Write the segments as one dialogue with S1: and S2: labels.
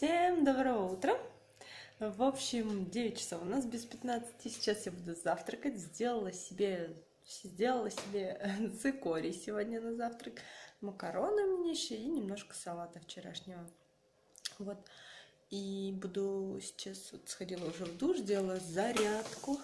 S1: Всем доброго утра! В общем, 9 часов у нас без 15. Сейчас я буду завтракать. Сделала себе цикорий сегодня на завтрак. Макароны у меня еще и немножко салата вчерашнего. Вот. И буду сейчас, сходила уже в душ, делала зарядку.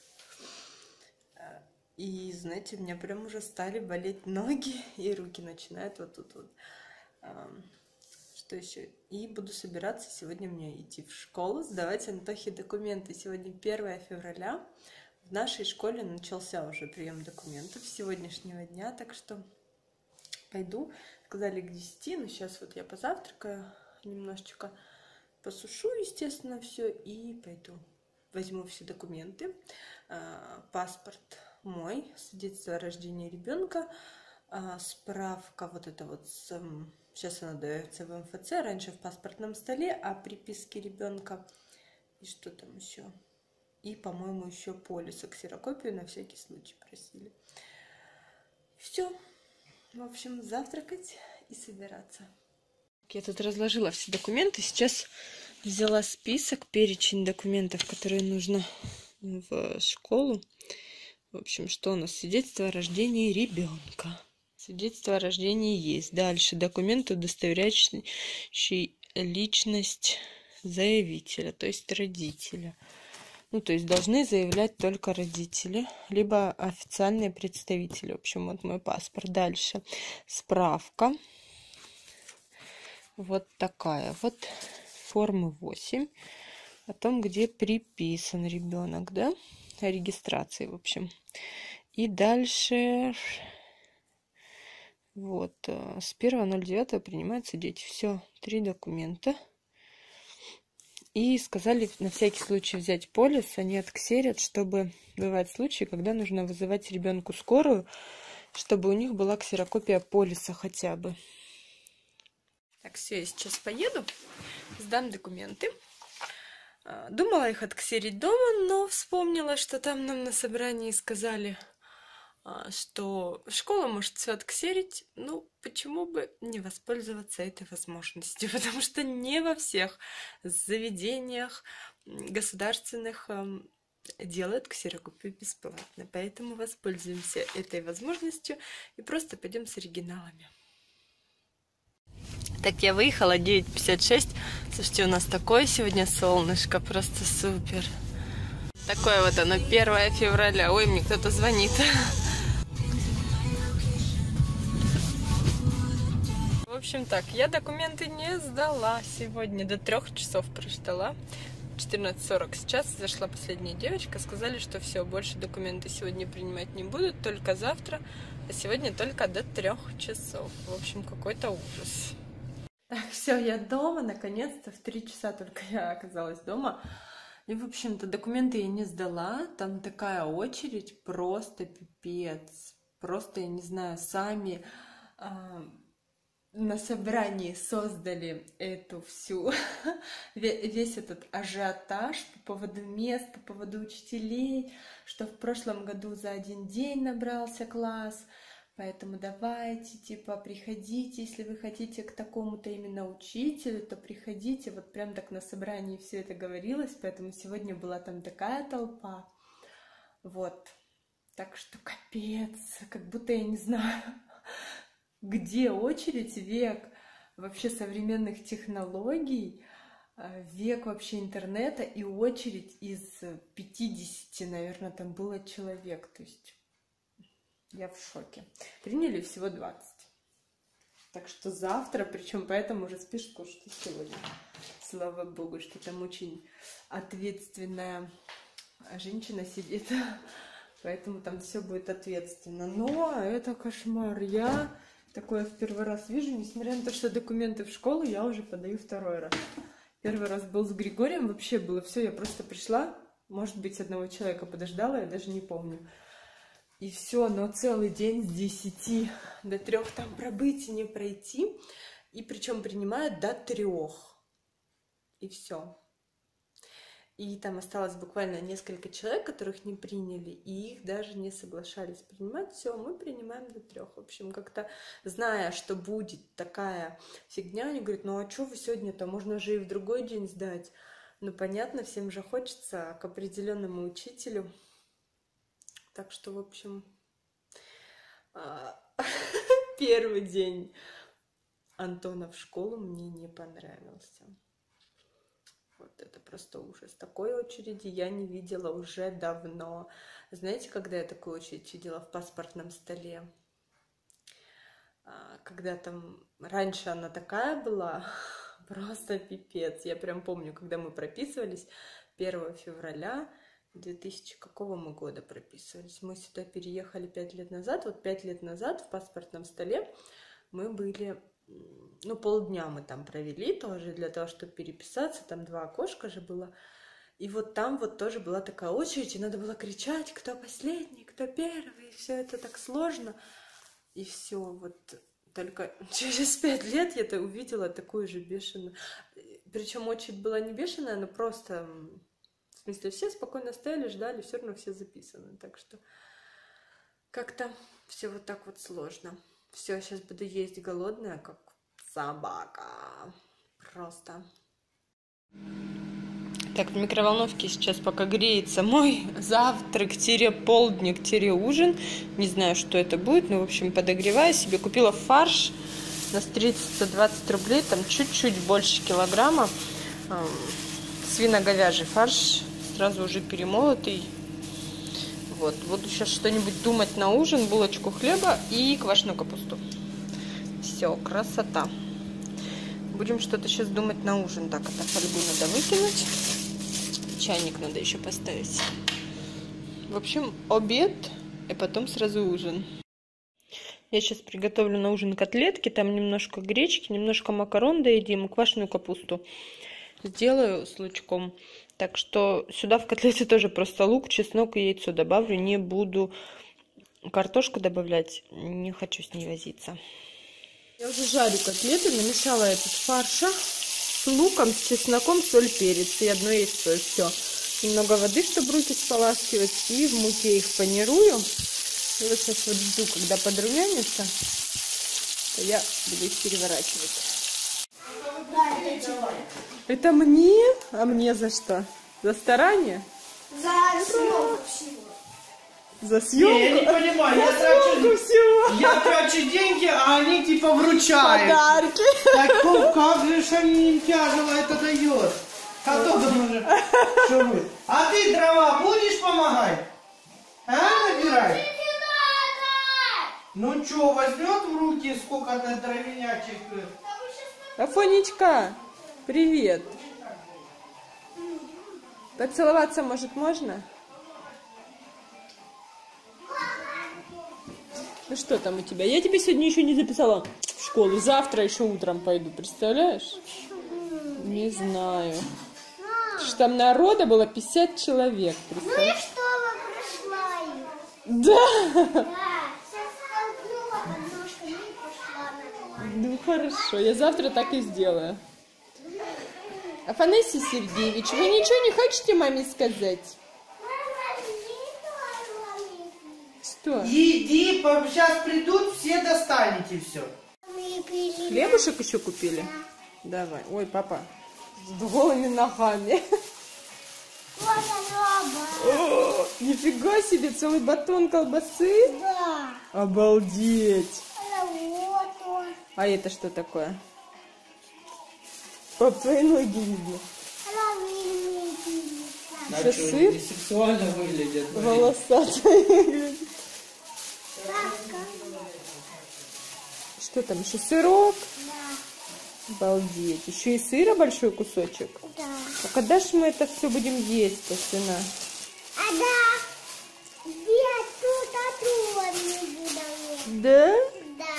S1: И, знаете, у меня прям уже стали болеть ноги, и руки начинают вот тут вот. Что еще? И буду собираться сегодня мне идти в школу, сдавать Антохе документы. Сегодня 1 февраля. В нашей школе начался уже прием документов с сегодняшнего дня, так что пойду. Сказали к 10, но сейчас вот я позавтракаю, немножечко посушу, естественно, все, и пойду. Возьму все документы, паспорт мой, свидетельство о рождении ребенка, справка вот это вот сейчас она дается в МФЦ, раньше в паспортном столе, о приписке ребенка. И что там еще? И, по-моему, еще полис, ксерокопию на всякий случай просили. Все. В общем, завтракать и собираться. Я тут разложила все документы. Сейчас взяла список, перечень документов, которые нужно в школу. В общем, что у нас? Свидетельство о рождении ребенка. Свидетельство о рождении есть. Дальше документы, удостоверяющие личность заявителя, то есть родителя. То есть должны заявлять только родители, либо официальные представители. В общем, вот мой паспорт. Дальше справка. Вот такая вот. Формы 8. О том, где приписан ребенок, да? О регистрации, в общем. И дальше... Вот, с 1.09 принимаются дети. Все, 3 документа. И сказали на всякий случай взять полис, они отксерят, чтобы бывают случаи, когда нужно вызывать ребенку скорую, чтобы у них была ксерокопия полиса хотя бы. Так, все, я сейчас поеду, сдам документы. Думала их отксерить дома, но вспомнила, что там нам на собрании сказали, что школа может все отксерить, почему бы не воспользоваться этой возможностью, потому что не во всех заведениях государственных делают ксерокопию бесплатно, поэтому воспользуемся этой возможностью и просто пойдем с оригиналами. Так, я выехала, 9:56. Слушайте, у нас такое сегодня солнышко, просто супер. Такое вот оно, 1 февраля. Ой, мне кто-то звонит. В общем так, я документы не сдала сегодня, до 3 часов прождала. 14:40 сейчас, зашла последняя девочка, сказали, что все, больше документы сегодня принимать не будут, только завтра, а сегодня только до 3 часов. В общем, какой-то ужас. Так, все, я дома, наконец-то, в 3 часа только я оказалась дома. И, в общем-то, документы я не сдала, там такая очередь, просто пипец. Просто, я не знаю, сами на собрании создали эту всю, весь этот ажиотаж по поводу мест, по поводу учителей, что в прошлом году за 1 день набрался класс, поэтому давайте, приходите, если вы хотите к такому-то именно учителю, то приходите, вот прям так на собрании все это говорилось, поэтому сегодня была там такая толпа, вот, так что капец, как будто я не знаю... Где очередь, век вообще современных технологий, век вообще интернета и очередь из 50, наверное, там было человек. То есть я в шоке. Приняли всего 20. Так что завтра, причем поэтому уже спешку, что сегодня. Слава богу, что там очень ответственная женщина сидит. Поэтому там все будет ответственно. Но это кошмар. Я... Такое в первый раз вижу, несмотря на то, что документы в школу я уже подаю 2-й раз. Первый раз был с Григорием, вообще было все, я просто пришла, может быть, одного человека подождала, я даже не помню. И все, но целый день с 10 до 3 там пробыть и не пройти. И причем принимают до 3. И все. И там осталось буквально несколько человек, которых не приняли, и их даже не соглашались принимать. Все, мы принимаем до 3. В общем, как-то зная, что будет такая фигня, они говорят, ну а что вы сегодня-то, можно же и в другой день сдать. Ну понятно, всем же хочется к определенному учителю. Так что, в общем, первый день Антона в школу мне не понравился. Вот это просто ужас. Такой очереди я не видела уже давно. Знаете, когда я такую очередь видела в паспортном столе? Когда там раньше она такая была, просто пипец. Я прям помню, когда мы прописывались 1 февраля 2000 какого мы года прописывались? Мы сюда переехали 5 лет назад. Вот 5 лет назад в паспортном столе мы были... Ну, полдня мы там провели тоже для того, чтобы переписаться. Там 2 окошка же было. И вот там вот тоже была такая очередь, и надо было кричать, кто последний, кто первый. И все это так сложно. И все, вот только через 5 лет я увидела такую же бешеную. Причем очередь была не бешеная, но просто... В смысле, все спокойно стояли, ждали, все равно все записаны. Так что как-то все вот так вот сложно. Все, сейчас буду есть голодная, как собака. Просто. Так, в микроволновке сейчас пока греется мой завтрак-полдник-ужин. Не знаю, что это будет, но, в общем, подогреваю себе. Купила фарш на 120 рублей, там чуть-чуть больше килограмма. Свино-говяжий фарш, сразу уже перемолотый. Вот, буду сейчас что-нибудь думать на ужин, булочку хлеба и квашеную капусту. Все, красота. Будем что-то сейчас думать на ужин. Так, это фольгу надо выкинуть. Чайник надо еще поставить. В общем, обед, и потом сразу ужин. Я сейчас приготовлю на ужин котлетки. Там немножко гречки, немножко макарон доедим и квашеную капусту сделаю с лучком. Так что сюда в котлете тоже просто лук, чеснок и яйцо добавлю. Не буду картошку добавлять. Не хочу с ней возиться. Я уже жарю котлеты. Намешала этот фарша с луком, с чесноком, соль, перец и одно яйцо. Все. Немного воды, чтобы руки споласкивать. И в муке их панирую. И вот сейчас вот жду, когда подрумянится, то я буду их переворачивать. Это мне? А мне за что? За старание?
S2: За съемку всего.
S1: За съемку?
S3: Не, я не понимаю, я трачу деньги, а они типа вручают.
S1: Подарки.
S3: Так как же они им тяжело это дает? Кто думает, что вы? А ты дрова будешь помогать? А, набирать? Ну что, возьмет в руки сколько-то дровенячек?
S1: Афонечка, привет. Поцеловаться, может, можно? Ну что там у тебя? Я тебе сегодня еще не записала в школу. Завтра еще утром пойду, представляешь? Не знаю. Что там народа было 50 человек.
S2: Ну и что, прошла их?
S1: Да.
S2: Да. Сейчас столкнула подножками и пошла нормально.
S1: Ну хорошо, я завтра так и сделаю. Афанасий Сергеевич, вы ничего не хотите маме сказать? Что?
S3: Иди, сейчас придут, все достанете все.
S1: Хлебушек еще купили? Да. Давай. Ой, папа, с голыми ногами.
S2: Вот она,
S1: О, нифига себе, целый батон колбасы?
S2: да.
S1: Обалдеть.
S2: Вот он.
S1: А это что такое? Пап, твои ноги видно. Еще сыр?
S3: Сексуально выглядят.
S1: Волосатый. Что там, еще сырок?
S2: Да.
S1: Обалдеть. Еще и сыра большой кусочек.
S2: Да.
S1: А когда же мы это все будем есть-то, сына?
S2: А да. Я тут не буду.
S1: Да?
S2: Да.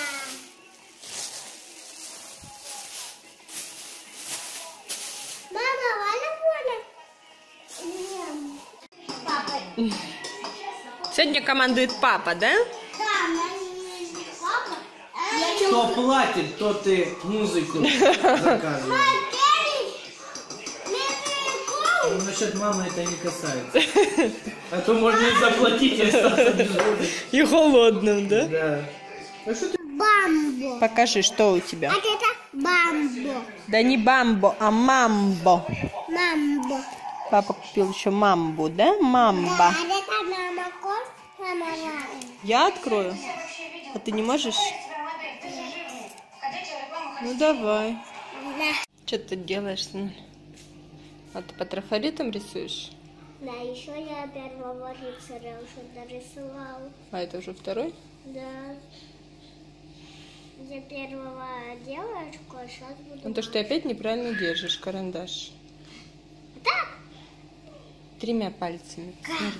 S2: Мама, ладно, Папа.
S1: Сегодня командует папа, да?
S2: Да, папа.
S3: Кто платит, тот и музыку заказывает. Но насчет мамы это не касается. А то можно и заплатить, и остаться без воды.
S1: И голодным, да?
S3: Да. А что ты?
S2: Бамбо.
S1: Покажи, что у тебя.
S2: А это бамбо.
S1: Да не бамбо, а мамбо.
S2: Мамбо.
S1: Папа купил еще мамбу, да? Мамба.
S2: Да, это мама кот, мама рада.
S1: Я открою? А ты не можешь? Ну давай.
S2: Да.
S1: Что ты делаешь? А ты по трафаретам рисуешь?
S2: Да, еще я первого рыцаря уже дорисовал.
S1: А это уже второй?
S2: Да. Я первого девочку, а сейчас буду...
S1: Ну то, что ты опять неправильно держишь карандаш.
S2: Так.
S1: 3 пальцами.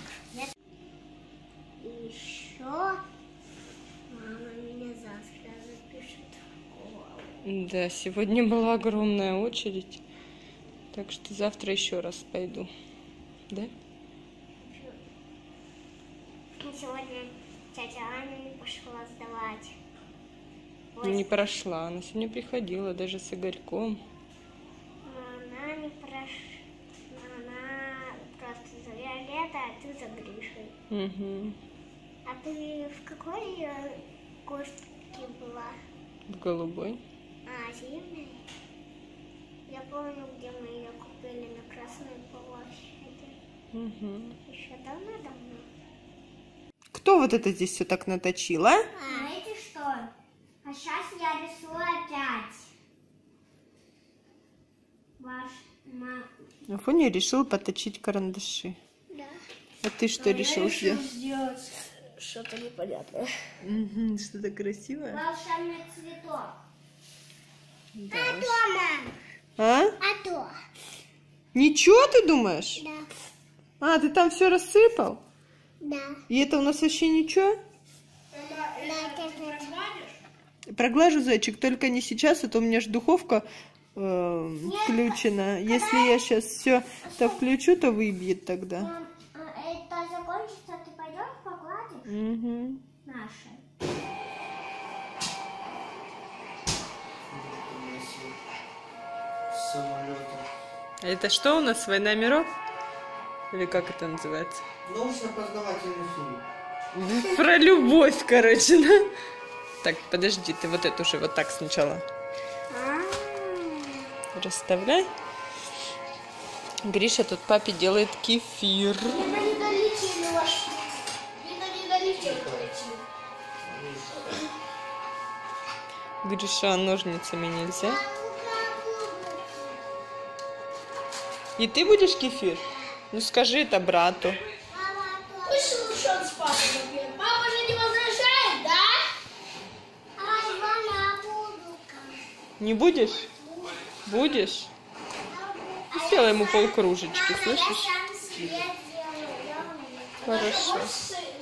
S2: Еще мама меня завтра запишет в школу.
S1: Да, сегодня была огромная очередь. Так что завтра еще раз пойду. Да?
S2: Сегодня тетя Аня не пошла сдавать.
S1: Не прошла. Она сегодня приходила даже с Игорьком.
S2: Но она не прошла. Она просто за Виолеттой, а ты за Гришей.
S1: Угу.
S2: А ты в какой куртке была?
S1: В голубой.
S2: А, зимней? Я помню, где мы ее купили на Красной площади.
S1: Угу.
S2: Еще давно-давно.
S1: Кто вот это здесь все так наточил, а?
S2: Знаете что? А сейчас я рисую опять. Ваш
S1: Афоня решил поточить карандаши.
S2: Да.
S1: А ты что решил сделать?
S2: сделать что-то непонятное.
S1: Угу, что-то красивое.
S2: Волшебный цветок.
S1: Да.
S2: А то, мам?
S1: А?
S2: А то.
S1: Ничего ты думаешь?
S2: Да.
S1: А, ты там все рассыпал?
S2: Да.
S1: И это у нас вообще ничего?
S2: Да, это
S1: Проглажу, зайчик, только не сейчас, а то у меня же духовка включена. Если я сейчас все то включу, то выбьет тогда.
S2: Мам, это закончится, ты пойдешь погладишь
S1: Угу.
S2: наши?
S3: Самолета.
S1: Это что у нас, «Война миров»? Или как это называется?
S3: Научно-познавательный фильм.
S1: Про любовь, короче, да? Так, подожди, ты вот это уже вот так сначала расставляй. Гриша тут папе делает кефир.
S2: Видно, не долетели ваши. Видно, не долетели.
S1: Гриша, ножницами нельзя. И ты будешь кефир? Ну скажи это брату.
S2: Пусть лучше он с папой напьет. Папа же не возражает, да? А я буду.
S1: Не будешь? Будешь? Сделай ему полкружечки, слышишь? Хорошо.